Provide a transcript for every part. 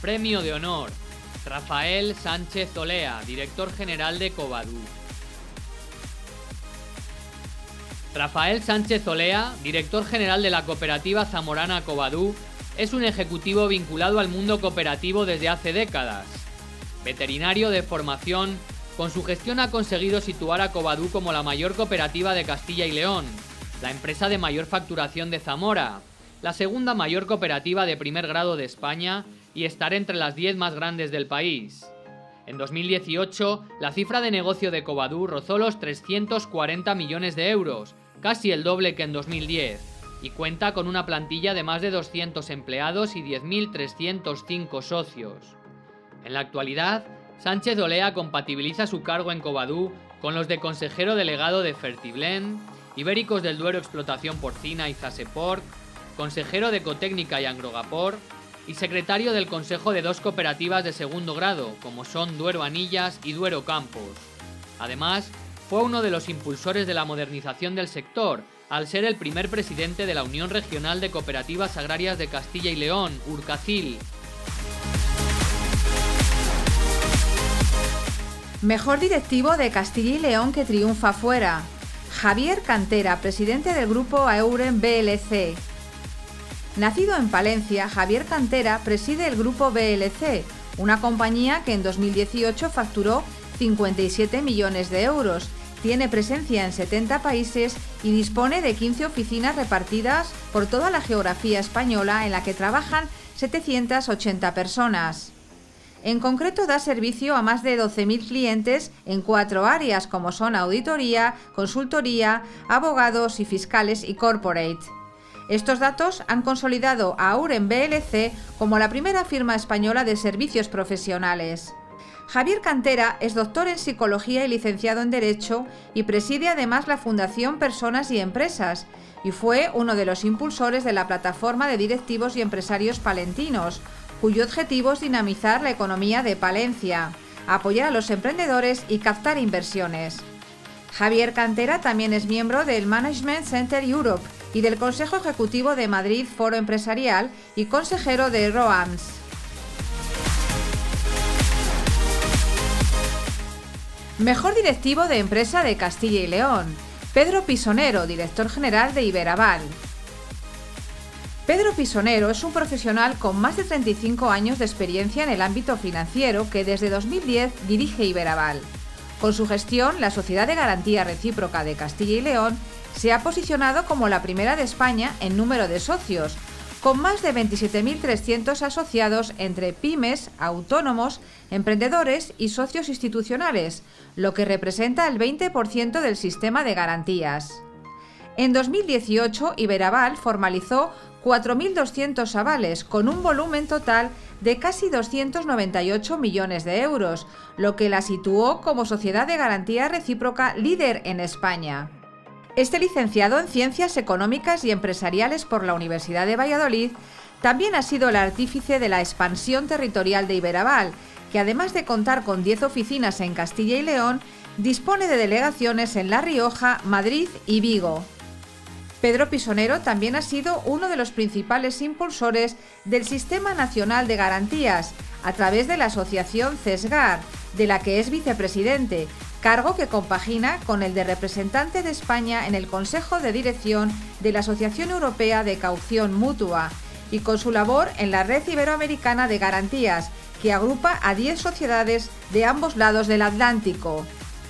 Premio de honor: Rafael Sánchez Olea, director general de Covadú. Rafael Sánchez Olea, director general de la cooperativa zamorana Covadú, es un ejecutivo vinculado al mundo cooperativo desde hace décadas. Veterinario de formación, con su gestión ha conseguido situar a Covadú como la mayor cooperativa de Castilla y León, la empresa de mayor facturación de Zamora, la segunda mayor cooperativa de primer grado de España y estar entre las 10 más grandes del país. En 2018, la cifra de negocio de Covadú rozó los 340 millones de euros, casi el doble que en 2010, y cuenta con una plantilla de más de 200 empleados y 10.305 socios. En la actualidad, Sánchez Olea compatibiliza su cargo en Covadú con los de consejero delegado de Fertiblend, Ibéricos del Duero Explotación Porcina y Zaseport, consejero de Ecotécnica y Agrogapor, y secretario del consejo de 2 cooperativas de segundo grado, como son Duero Anillas y Duero Campos. Además, fue uno de los impulsores de la modernización del sector, al ser el primer presidente de la Unión Regional de Cooperativas Agrarias de Castilla y León, Urcacil. Mejor directivo de Castilla y León que triunfa fuera: Javier Cantera, presidente del grupo Euren BLC. Nacido en Palencia, Javier Cantera preside el grupo BLC, una compañía que en 2018 facturó 57 millones de euros, tiene presencia en 70 países y dispone de 15 oficinas repartidas por toda la geografía española, en la que trabajan 780 personas. En concreto, da servicio a más de 12.000 clientes en 4 áreas, como son auditoría, consultoría, abogados y fiscales y corporate. Estos datos han consolidado a Euren BLC como la primera firma española de servicios profesionales. Javier Cantera es doctor en Psicología y licenciado en Derecho y preside además la Fundación Personas y Empresas, y fue uno de los impulsores de la plataforma de directivos y empresarios palentinos, cuyo objetivo es dinamizar la economía de Palencia, apoyar a los emprendedores y captar inversiones. Javier Cantera también es miembro del Management Center Europe y del Consejo Ejecutivo de Madrid Foro Empresarial y consejero de ROAMS. Mejor directivo de empresa de Castilla y León: Pedro Pisonero, director general de Iberaval. Pedro Pisonero es un profesional con más de 35 años de experiencia en el ámbito financiero que desde 2010 dirige Iberaval. Con su gestión, la Sociedad de Garantía Recíproca de Castilla y León se ha posicionado como la primera de España en número de socios, con más de 27.300 asociados entre pymes, autónomos, emprendedores y socios institucionales, lo que representa el 20% del sistema de garantías. En 2018, Iberaval formalizó 4.200 avales, con un volumen total de casi 298 millones de euros, lo que la situó como sociedad de garantía recíproca líder en España. Este licenciado en Ciencias Económicas y Empresariales por la Universidad de Valladolid también ha sido el artífice de la expansión territorial de Iberaval, que además de contar con 10 oficinas en Castilla y León, dispone de delegaciones en La Rioja, Madrid y Vigo. Pedro Pisonero también ha sido uno de los principales impulsores del Sistema Nacional de Garantías, a través de la asociación CESGAR, de la que es vicepresidente, cargo que compagina con el de representante de España en el Consejo de Dirección de la Asociación Europea de Caución Mutua, y con su labor en la Red Iberoamericana de Garantías, que agrupa a 10 sociedades de ambos lados del Atlántico.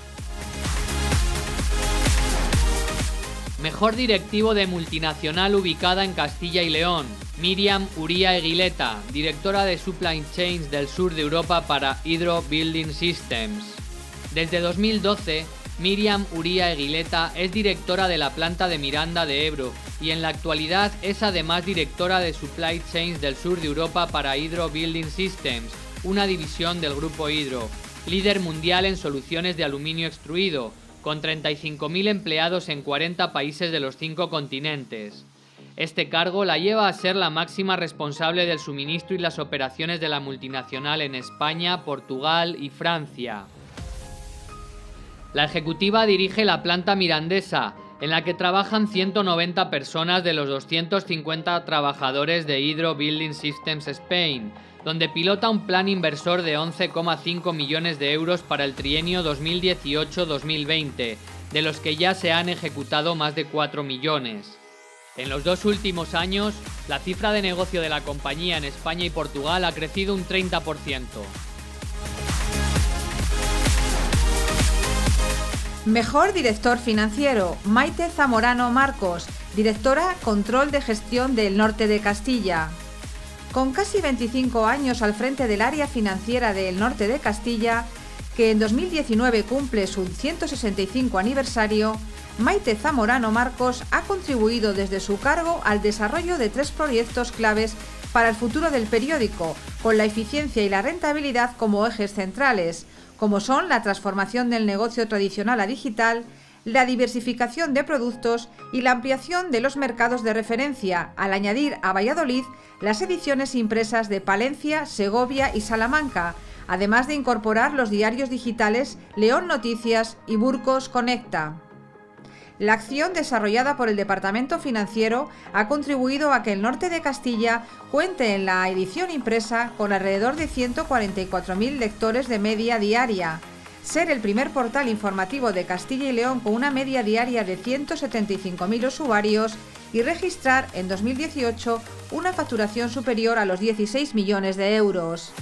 Mejor directivo de multinacional ubicada en Castilla y León: Míriam Uría Eguileta, directora de Supply Chains del sur de Europa para Hydro Building Systems. Desde 2012, Míriam Uría Eguileta es directora de la planta de Miranda de Ebro y en la actualidad es además directora de Supply Chains del sur de Europa para Hydro Building Systems, una división del grupo Hydro, líder mundial en soluciones de aluminio extruido, con 35.000 empleados en 40 países de los 5 continentes. Este cargo la lleva a ser la máxima responsable del suministro y las operaciones de la multinacional en España, Portugal y Francia. La ejecutiva dirige la planta mirandesa, en la que trabajan 190 personas de los 250 trabajadores de Hydro Building Systems Spain, donde pilota un plan inversor de 11,5 millones de euros para el trienio 2018-2020, de los que ya se han ejecutado más de 4 millones. En los 2 últimos años, la cifra de negocio de la compañía en España y Portugal ha crecido un 30%. Mejor director financiero, Maite Zamorano Marcos, directora Control de Gestión del Norte de Castilla. Con casi 25 años al frente del área financiera del Norte de Castilla, que en 2019 cumple su 165 aniversario, Maite Zamorano Marcos ha contribuido desde su cargo al desarrollo de 3 proyectos claves para el futuro del periódico, con la eficiencia y la rentabilidad como ejes centrales, como son la transformación del negocio tradicional a digital, la diversificación de productos y la ampliación de los mercados de referencia, al añadir a Valladolid las ediciones impresas de Palencia, Segovia y Salamanca, además de incorporar los diarios digitales León Noticias y Burcos Conecta. La acción desarrollada por el Departamento Financiero ha contribuido a que el Norte de Castilla cuente en la edición impresa con alrededor de 144.000 lectores de media diaria, ser el primer portal informativo de Castilla y León con una media diaria de 175.000 usuarios y registrar en 2018 una facturación superior a los 16 millones de euros.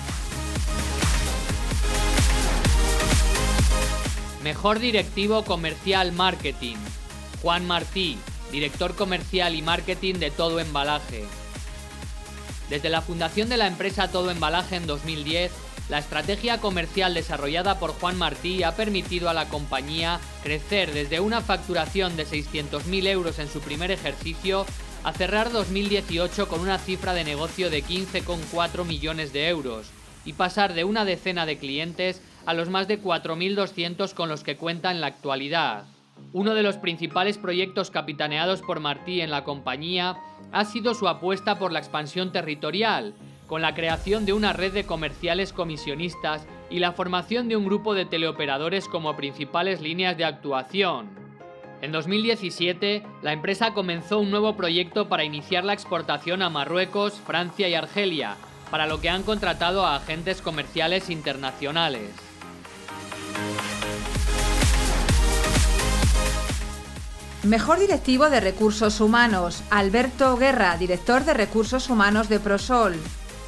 Mejor directivo comercial marketing, Juan Martí, director comercial y marketing de Todo Embalaje. Desde la fundación de la empresa Todo Embalaje en 2010, la estrategia comercial desarrollada por Juan Martí ha permitido a la compañía crecer desde una facturación de 600.000 euros en su primer ejercicio a cerrar 2018 con una cifra de negocio de 15,4 millones de euros y pasar de una decena de clientes a los más de 4.200 con los que cuenta en la actualidad. Uno de los principales proyectos capitaneados por Martí en la compañía ha sido su apuesta por la expansión territorial, con la creación de una red de comerciales comisionistas y la formación de un grupo de teleoperadores como principales líneas de actuación. En 2017, la empresa comenzó un nuevo proyecto para iniciar la exportación a Marruecos, Francia y Argelia, para lo que han contratado a agentes comerciales internacionales. Mejor directivo de Recursos Humanos, Alberto Guerra, director de Recursos Humanos de Prosol.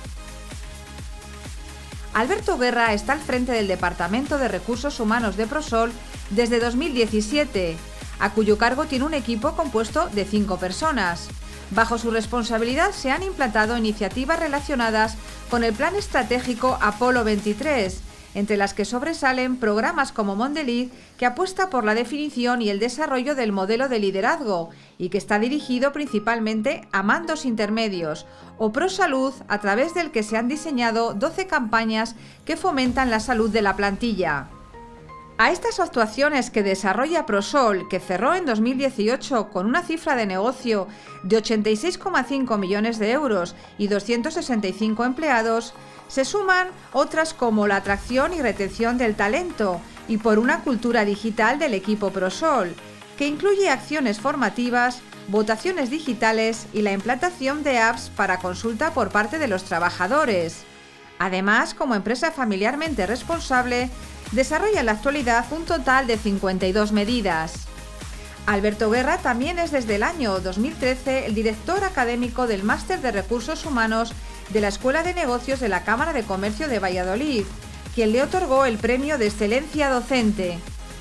Alberto Guerra está al frente del Departamento de Recursos Humanos de Prosol desde 2017, a cuyo cargo tiene un equipo compuesto de 5 personas. Bajo su responsabilidad se han implantado iniciativas relacionadas con el Plan Estratégico Apolo 23, entre las que sobresalen programas como Mondelez, que apuesta por la definición y el desarrollo del modelo de liderazgo y que está dirigido principalmente a mandos intermedios, o ProSalud, a través del que se han diseñado 12 campañas que fomentan la salud de la plantilla. A estas actuaciones que desarrolla Prosol, que cerró en 2018 con una cifra de negocio de 86,5 millones de euros y 265 empleados, se suman otras como la atracción y retención del talento y por una cultura digital del equipo Prosol, que incluye acciones formativas, votaciones digitales y la implantación de apps para consulta por parte de los trabajadores. Además, como empresa familiarmente responsable, desarrolla en la actualidad un total de 52 medidas. Alberto Guerra también es desde el año 2013 el director académico del Máster de Recursos Humanos de la Escuela de Negocios de la Cámara de Comercio de Valladolid, quien le otorgó el Premio de Excelencia Docente.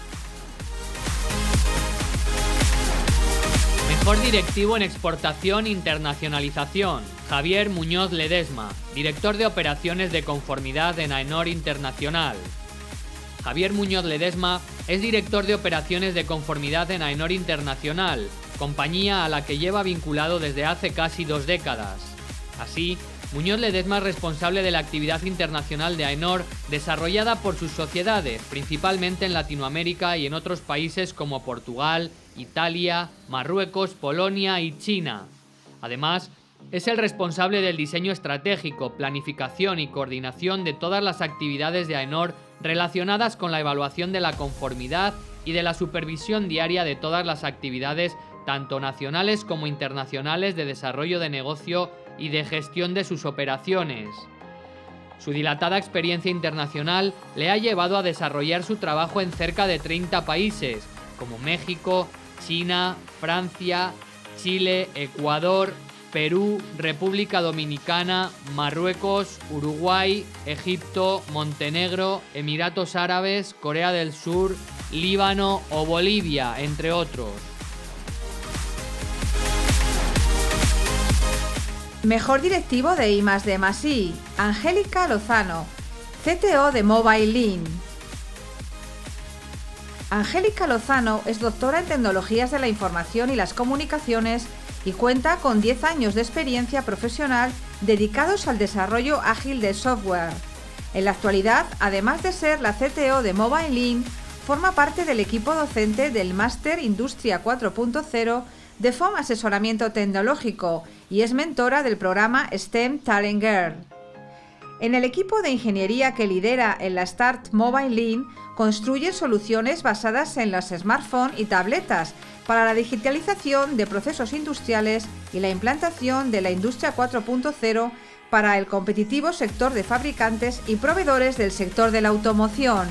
Mejor directivo en exportación e internacionalización, Javier Muñoz Ledesma, director de operaciones de conformidad en AENOR Internacional. Javier Muñoz Ledesma es director de operaciones de conformidad en AENOR Internacional, compañía a la que lleva vinculado desde hace casi 2 décadas. Así, Muñoz Ledesma es responsable de la actividad internacional de AENOR desarrollada por sus sociedades, principalmente en Latinoamérica y en otros países como Portugal, Italia, Marruecos, Polonia y China. Además, es el responsable del diseño estratégico, planificación y coordinación de todas las actividades de AENOR relacionadas con la evaluación de la conformidad y de la supervisión diaria de todas las actividades, tanto nacionales como internacionales, de desarrollo de negocio y de gestión de sus operaciones. Su dilatada experiencia internacional le ha llevado a desarrollar su trabajo en cerca de 30 países, como México, China, Francia, Chile, Ecuador, Perú, República Dominicana, Marruecos, Uruguay, Egipto, Montenegro, Emiratos Árabes, Corea del Sur, Líbano o Bolivia, entre otros. Mejor directivo de I+D+I, Angélica Lozano, CTO de Mobile Link. Angélica Lozano es doctora en Tecnologías de la Información y las Comunicaciones y cuenta con 10 años de experiencia profesional dedicados al desarrollo ágil de software. En la actualidad, además de ser la CTO de Mobile Link, forma parte del equipo docente del Máster Industria 4.0 de FOM Asesoramiento Tecnológico y es mentora del programa STEM Talent Girl. En el equipo de ingeniería que lidera en la Start Mobile Link, construye soluciones basadas en los smartphones y tabletas para la digitalización de procesos industriales y la implantación de la Industria 4.0 para el competitivo sector de fabricantes y proveedores del sector de la automoción.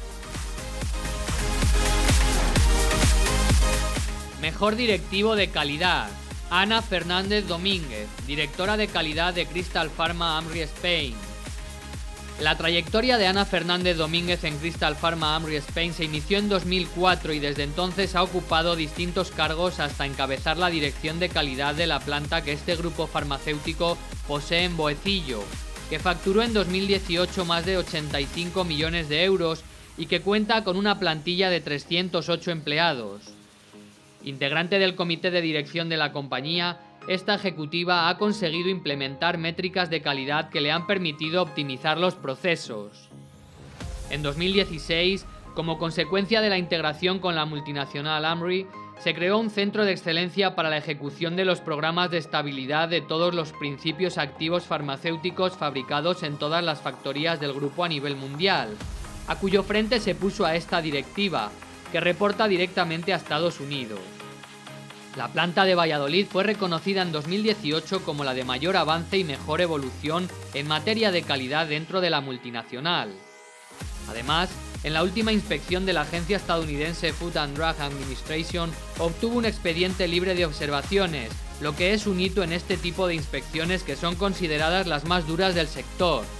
Mejor directivo de calidad, Ana Fernández Domínguez, directora de calidad de Crystal Pharma Amri Spain. La trayectoria de Ana Fernández Domínguez en Crystal Pharma Amri Spain se inició en 2004 y desde entonces ha ocupado distintos cargos hasta encabezar la dirección de calidad de la planta que este grupo farmacéutico posee en Boecillo, que facturó en 2018 más de 85 millones de euros y que cuenta con una plantilla de 308 empleados. Integrante del comité de dirección de la compañía, esta ejecutiva ha conseguido implementar métricas de calidad que le han permitido optimizar los procesos. En 2016, como consecuencia de la integración con la multinacional Amri, se creó un centro de excelencia para la ejecución de los programas de estabilidad de todos los principios activos farmacéuticos fabricados en todas las factorías del grupo a nivel mundial, a cuyo frente se puso a esta directiva, que reporta directamente a Estados Unidos. La planta de Valladolid fue reconocida en 2018 como la de mayor avance y mejor evolución en materia de calidad dentro de la multinacional. Además, en la última inspección de la agencia estadounidense Food and Drug Administration obtuvo un expediente libre de observaciones, lo que es un hito en este tipo de inspecciones que son consideradas las más duras del sector.